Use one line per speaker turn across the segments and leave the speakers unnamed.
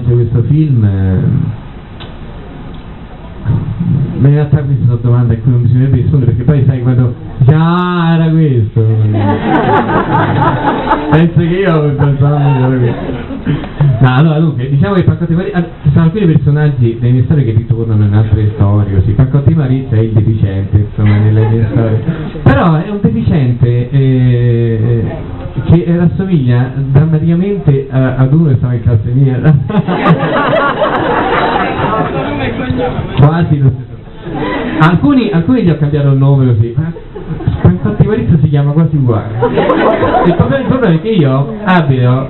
legge questo film, in realtà questa è una domanda a cui non bisognerebbe rispondere, perché poi sai quando già era questo, penso che io avevo pensato era questo. No, allora dunque, diciamo che Paccotti Marizza, ci sono alcuni personaggi delle mie storie che ritornano in altre storie, così. Paccotti Marizza è il deficiente, insomma, nelle mie storie, però è un deficiente che rassomiglia drammaticamente ad uno che stava in classe mia. Quasi lo stesso. Alcuni gli ho cambiato il nome così, ma Paccotti Marizza si chiama quasi uguale. Il problema è che io abito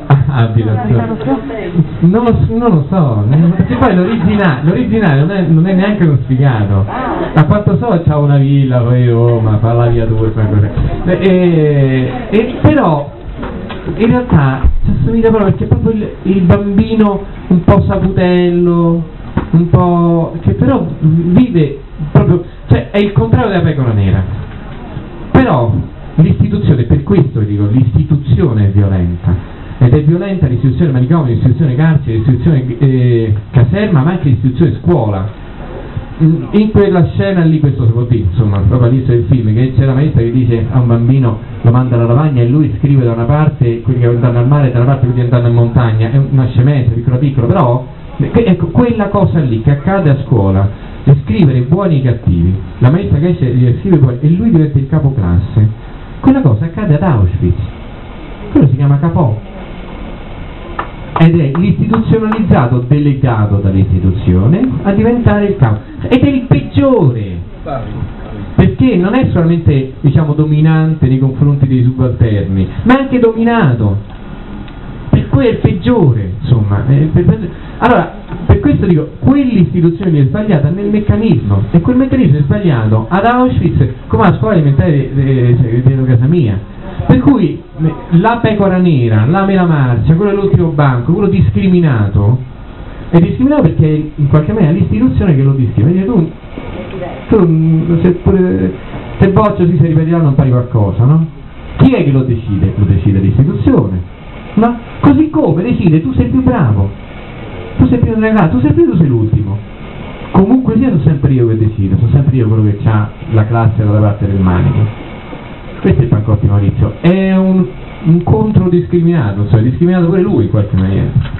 non lo so, perché poi l'originale non è neanche uno sfigato. A quanto so c'ha una villa poi Roma, fa la via 2, però in realtà ci assomiglia proprio, perché è proprio il bambino un po' saputello, un po' che però vive proprio, cioè è il contrario della pecora nera. Però l'istituzione, per questo vi dico, l'istituzione è violenta, ed è violenta l'istituzione manicomio, l'istituzione carcere, l'istituzione caserma, ma anche l'istituzione scuola. In quella scena lì, questo si può dire, insomma, proprio all'inizio del film, che c'è la maestra che dice a un bambino, lo manda alla lavagna e lui scrive da una parte quelli che andranno al mare e da una parte quelli che andranno in montagna. È una scemenza, piccola, però ecco, quella cosa lì che accade a scuola, di scrivere buoni e cattivi, la maestra che esce gli scrive buoni e lui diventa il capoclasse, quella cosa accade ad Auschwitz, quello si chiama capò, ed è l'istituzionalizzato delegato dall'istituzione a diventare il capo, ed è il peggiore, perché non è solamente, diciamo, dominante nei confronti dei subalterni, ma è anche dominato, per cui è il peggiore, insomma. Allora, per questo dico, quell'istituzione lì è sbagliata nel meccanismo, e quel meccanismo è sbagliato ad Auschwitz come alla scuola elementare dietro casa mia. Per cui la pecora nera, la mela marcia, quello dell'ultimo banco, quello discriminato, è discriminato perché in qualche maniera è l'istituzione che lo discrimina. Tu se boccio si ripeterà non pari qualcosa, no? Chi è che lo decide? Lo decide l'istituzione. Ma così come decide tu sei più bravo, tu sei più ragazzo, tu sei l'ultimo. Comunque sia, sono sempre io che decido, sono sempre io quello che ha la classe dalla parte del manico. Questo è il Paccotti Maurizio, è un contro discriminato, cioè discriminato pure lui in qualche maniera.